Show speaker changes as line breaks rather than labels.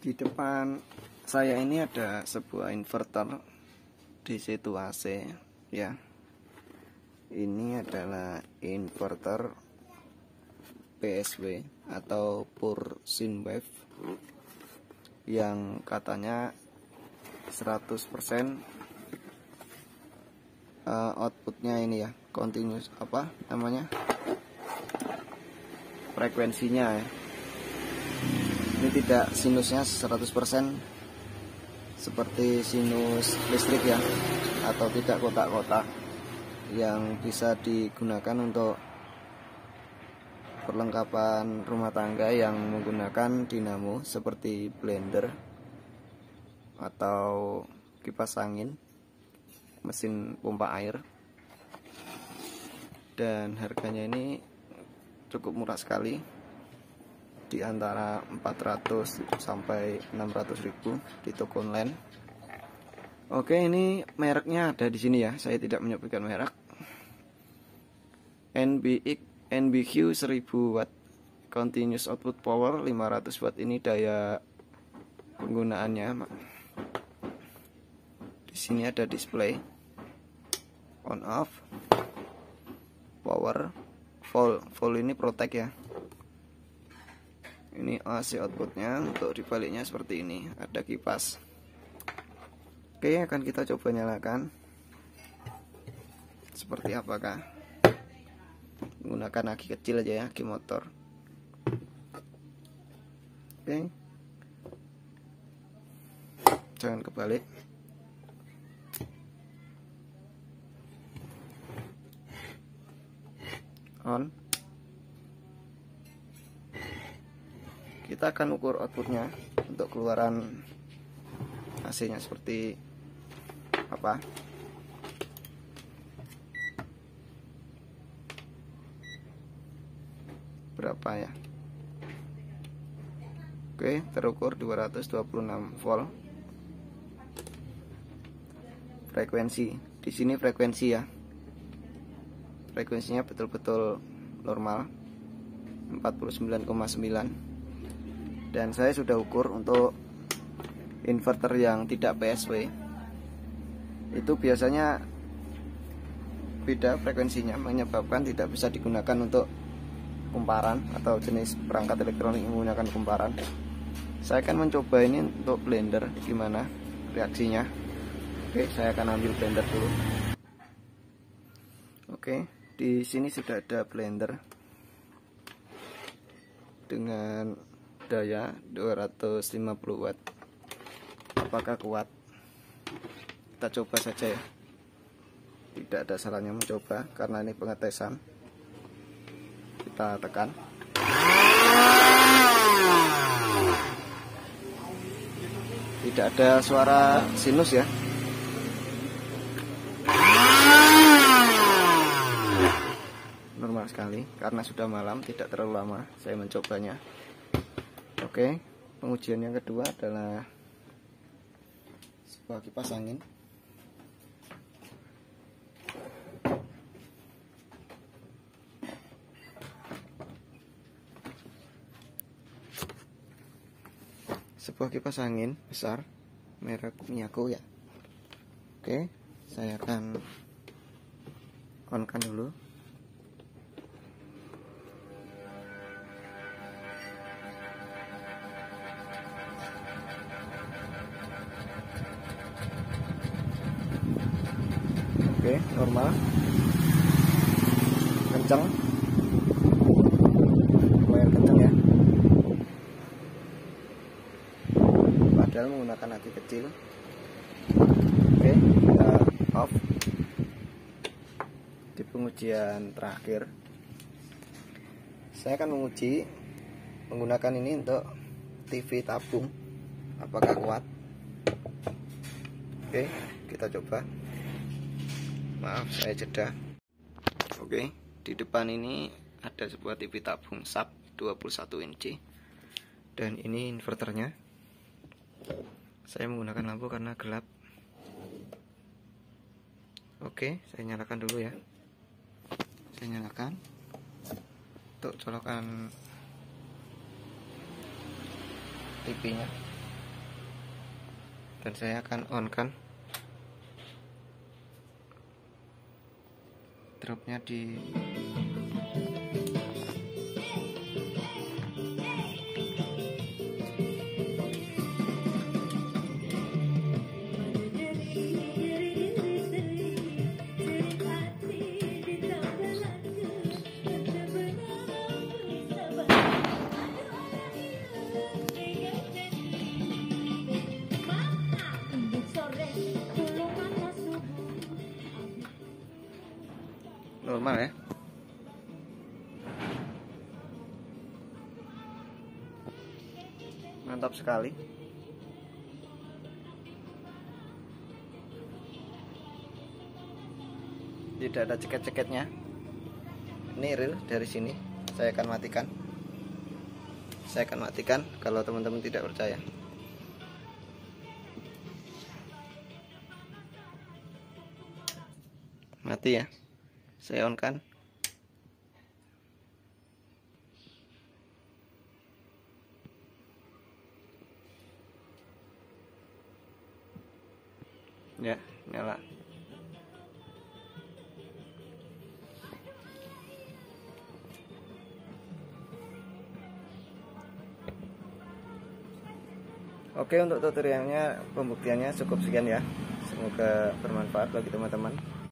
Di depan saya ini ada sebuah inverter DC to AC ya. Ini adalah inverter PSW atau pure sine wave yang katanya 100% outputnya ini ya, continuous frekuensinya ya. Ini tidak sinusnya 100% seperti sinus listrik ya, atau tidak kotak-kotak yang bisa digunakan untuk perlengkapan rumah tangga yang menggunakan dinamo seperti blender atau kipas angin, mesin pompa air. Dan harganya ini cukup murah sekali, di antara 400 sampai 600 ribu di toko online. Oke, ini mereknya ada di sini ya, saya tidak menyebutkan merek. NBQ 1000 watt continuous output power, 500 watt ini daya penggunaannya. Di sini ada display on off, power, full ini protect ya. Ini AC outputnya, untuk dibaliknya seperti ini, ada kipas. Oke, akan kita coba nyalakan. Seperti apakah? Menggunakan aki kecil aja ya, aki motor. Oke, jangan kebalik. On. Kita akan ukur outputnya untuk keluaran AC nya seperti apa. Berapa ya? Oke, terukur 226 volt. Frekuensi di sini frekuensi ya, frekuensinya betul-betul normal 49,9. Dan saya sudah ukur untuk inverter yang tidak PSW, itu biasanya beda frekuensinya, menyebabkan tidak bisa digunakan untuk kumparan atau jenis perangkat elektronik yang menggunakan kumparan. Saya akan mencoba ini untuk blender, gimana reaksinya. Oke, saya akan ambil blender dulu. Oke, di sini sudah ada blender dengan daya 250 watt. Apakah kuat? Kita coba saja ya. Tidak ada salahnya mencoba, karena ini pengetesan. Kita tekan. Tidak ada suara sinus ya. Normal sekali, karena sudah malam, tidak terlalu lama saya mencobanya. Oke, pengujian yang kedua adalah sebuah kipas angin. Sebuah kipas angin besar, merek Miyako ya. Oke, saya akan on-kan dulu. Oke, normal, kencang, lumayan kencang ya, padahal menggunakan aki kecil. Oke, kita off. Di pengujian terakhir, saya akan menguji menggunakan ini untuk TV tabung, apakah kuat. Oke, kita coba. Maaf, saya jeda. Oke, di depan ini ada sebuah TV tabung sub 21 inci. Dan ini inverternya. Saya menggunakan lampu karena gelap. Oke, saya nyalakan dulu ya. Saya nyalakan untuk colokan TV-nya. dan saya akan on kan dropnya di normal ya. Mantap sekali. Tidak ada ceket-ceketnya. Ini real dari sini. Saya akan matikan. Saya akan matikan kalau teman-teman tidak percaya. Mati ya. Saya on kan. Ya, nyala. Oke, untuk tutorialnya, pembuktiannya cukup sekian ya. Semoga bermanfaat bagi teman-teman.